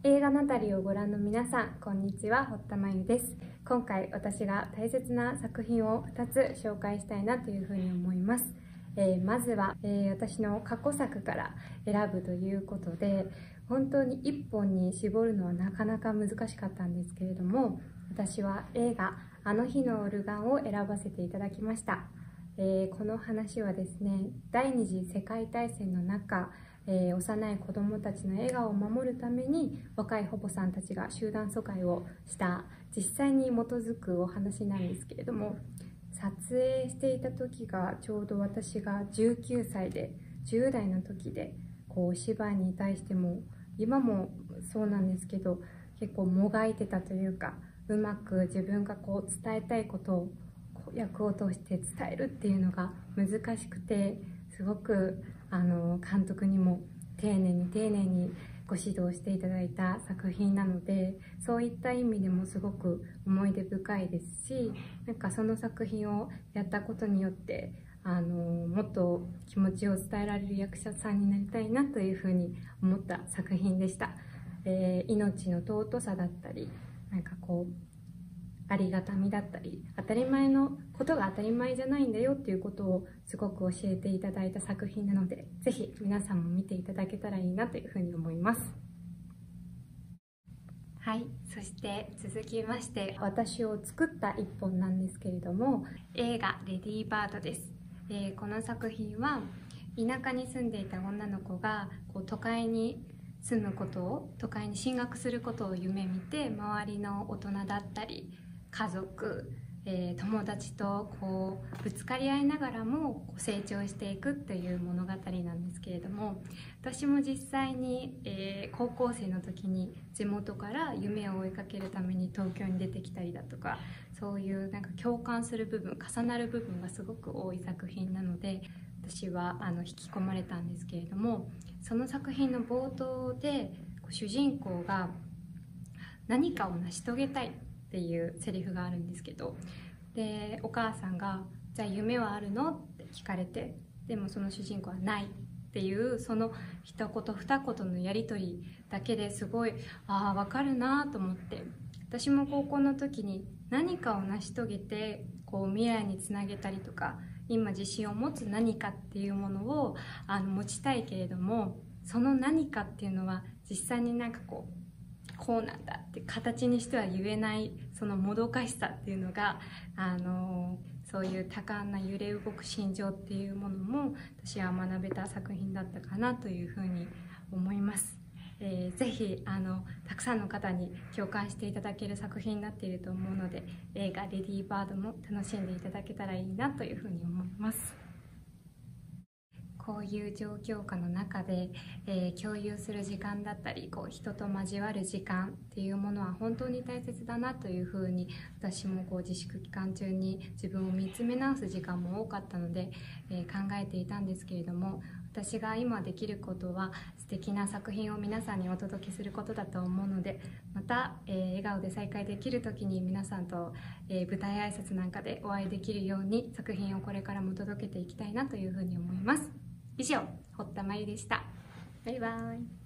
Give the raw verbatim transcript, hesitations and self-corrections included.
映画ナタリーをご覧の皆さん、こんにちは、堀田真由です。今回私が大切な作品をふたつ紹介したいなというふうに思います。えー、まずは、えー、私の過去作から選ぶということで、本当にいっぽんに絞るのはなかなか難しかったんですけれども、私は映画「あの日のオルガン」を選ばせていただきました。えー、この話はですね、第二次世界大戦の中、えー、幼い子どもたちの笑顔を守るために若い保母さんたちが集団疎開をした実際に基づくお話なんですけれども、撮影していた時がちょうど私がじゅうきゅうさいでじゅう代の時で、こうお芝居に対しても今もそうなんですけど、結構もがいてたというか、うまく自分がこう伝えたいことを役を通して伝えるっていうのが難しくて、すごくあの監督にも丁寧に丁寧にご指導していただいた作品なので、そういった意味でもすごく思い出深いですし、なんかその作品をやったことによってあのもっと気持ちを伝えられる役者さんになりたいなというふうに思った作品でした。えー、命の尊さだったり、なんかこうありがたみだったり、当たり前のことが当たり前じゃないんだよっていうことをすごく教えていただいた作品なので、ぜひ皆さんも見ていただけたらいいなというふうに思います。はい、そして続きまして私を作った一本なんですけれども、映画「レディーバード」です。えー、この作品は田舎に住んでいた女の子がこう都会に住むことを、都会に進学することを夢見て、周りの大人だったり家族、えー、友達とこうぶつかり合いながらもこう成長していくという物語なんですけれども、私も実際に、えー、高校生の時に地元から夢を追いかけるために東京に出てきたりだとか、そういうなんか共感する部分、重なる部分がすごく多い作品なので、私はあの引き込まれたんですけれども、その作品の冒頭で主人公が何かを成し遂げたいっていうセリフがあるんですけど、でお母さんが「じゃあ夢はあるの?」って聞かれて、でもその主人公は「ない」っていう、その一言二言のやり取りだけですごいああ分かるなと思って、私も高校の時に何かを成し遂げてこう未来につなげたりとか、今自信を持つ何かっていうものをあの持ちたいけれども、その何かっていうのは実際になんかこうこうなんだって形にしては言えない、そのもどかしさっていうのが、あのそういう多感な揺れ動く心情っていうものも私は学べた作品だったかなというふうに思います。えー、ぜひあのたくさんの方に共感していただける作品になっていると思うので、映画「レディーバード」も楽しんでいただけたらいいなというふうに思います。こういう状況下の中で、えー、共有する時間だったり、こう人と交わる時間っていうものは本当に大切だなというふうに、私もこう自粛期間中に自分を見つめ直す時間も多かったので、えー、考えていたんですけれども、私が今できることは素敵な作品を皆さんにお届けすることだと思うので、また、えー、笑顔で再会できる時に皆さんと、えー、舞台挨拶なんかでお会いできるように作品をこれからも届けていきたいなというふうに思います。以上、堀田真由でした。バイバイ。